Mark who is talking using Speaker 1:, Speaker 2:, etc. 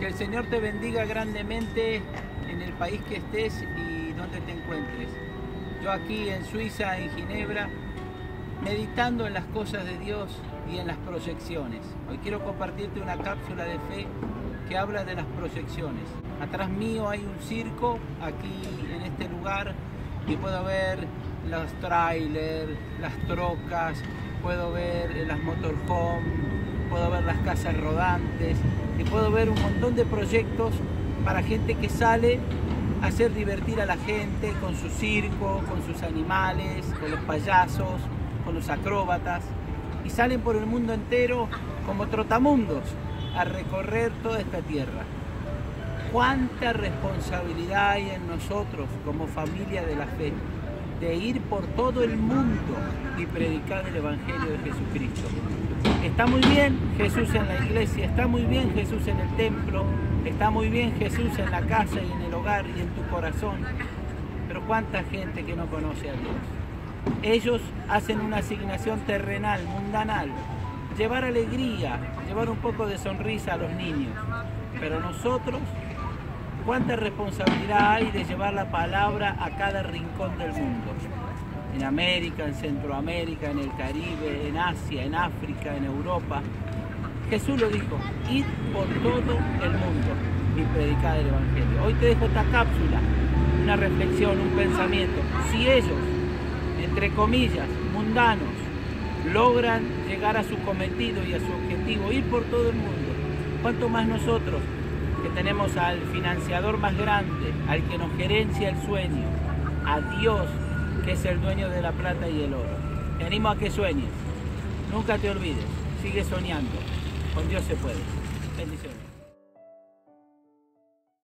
Speaker 1: el Señor te bendiga grandemente en el país que estés y donde te encuentres. Yo aquí en Suiza, en Ginebra, meditando en las cosas de Dios y en las proyecciones. Hoy quiero compartirte una cápsula de fe que habla de las proyecciones. Atrás mío hay un circo, aquí en este lugar, y puedo ver los trailers, las trocas, puedo ver las motorhomes, puedo ver las casas rodantes y puedo ver un montón de proyectos para gente que sale a hacer divertir a la gente con su circo, con sus animales, con los payasos, con los acróbatas, y salen por el mundo entero como trotamundos a recorrer toda esta tierra. ¿Cuánta responsabilidad hay en nosotros como familia de la fe de ir por todo el mundo y predicar el Evangelio de Jesucristo? Está muy bien Jesús en la iglesia, está muy bien Jesús en el templo, está muy bien Jesús en la casa y en el hogar y en tu corazón, pero ¿cuánta gente que no conoce a Dios? Ellos hacen una asignación terrenal, mundanal, llevar alegría, llevar un poco de sonrisa a los niños, pero nosotros, ¿cuánta responsabilidad hay de llevar la palabra a cada rincón del mundo? En América, en Centroamérica, en el Caribe, en Asia, en África, en Europa. Jesús lo dijo, id por todo el mundo y predicad el Evangelio. Hoy te dejo esta cápsula, una reflexión, un pensamiento. Si ellos, entre comillas, mundanos, logran llegar a su cometido y a su objetivo, ir por todo el mundo, ¿cuánto más nosotros, que tenemos al financiador más grande, al que nos gerencia el sueño, a Dios, que es el dueño de la plata y el oro? Te animo a que sueñes, nunca te olvides, sigue soñando, con Dios se puede. Bendiciones.